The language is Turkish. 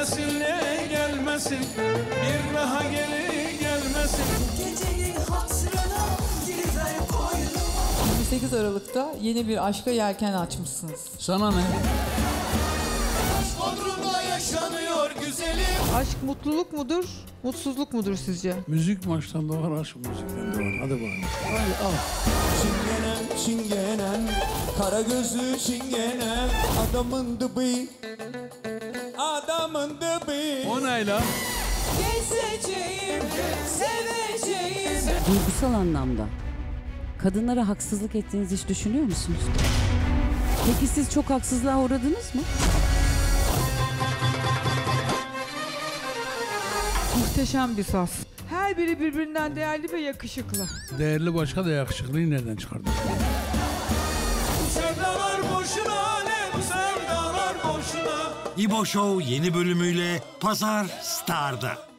gelmesin ne gelmesin, bir daha geri gelmesin. Gecenin hatırına giriver koynuma. 28 Aralık'ta yeni bir aşka yelken açmışsınız. Sana ne? Bodrum'da yaşanıyor güzelim. Aşk mutluluk mudur, mutsuzluk mudur sizce? Müzik maçtan doğar, aşk müzikten doğar. Hadi bakalım. Hadi al. Çingenem çingenem, kara gözlü çingenem, adamın dıbı, adamın dıbı. O ne lan? Gezeceğim, seveceğim. Duygusal anlamda kadınlara haksızlık ettiğinizi hiç düşünüyor musunuz? Peki siz çok haksızlığa uğradınız mı? Muhteşem bir saz. Her biri birbirinden değerli ve yakışıklı. Değerli başka da yakışıklıyı nereden çıkardın? Bu sevdalar boşuna, ne bu sevdalar boşuna. İbo Show yeni bölümüyle Pazar Star'da.